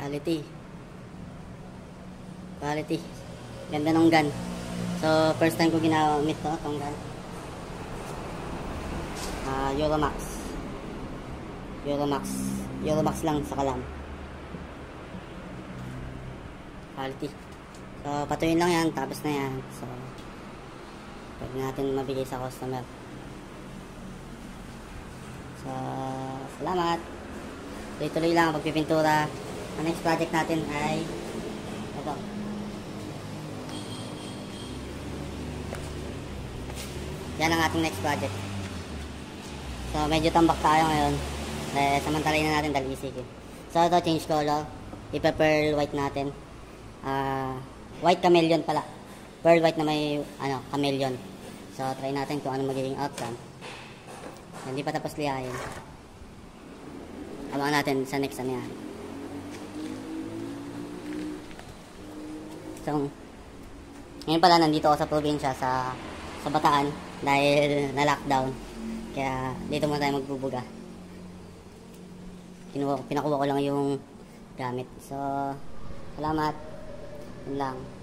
Quality. Quality. Ganda ng gun. So, first time ko ginamit to, tong gun. Euromax. Euromax lang sa kalam. Quality. So, patuloy lang yan. Tapos na yan. So, pwede natin mabigay sa customer. So, salamat. Tuloy-tuloy lang ang pagpipintura. Ang next project natin ay ito. Yan ang ating next project. So, medyo tambak tayo ngayon. Samantalayin na natin dahil ECQ. So, ito, change color. Ipa-pearl white natin. White chameleon pala. Pearl white na may, chameleon. So, try natin kung ano magiging outcome. Hindi pa tapos lihayin. Abangan natin sa next yan. So, ngayon pala nandito ako sa probinsya sa Bataan dahil na-lockdown. Kaya dito muna tayo magbubuga. Pinakuha ko lang yung gamit. So, salamat. Yun lang.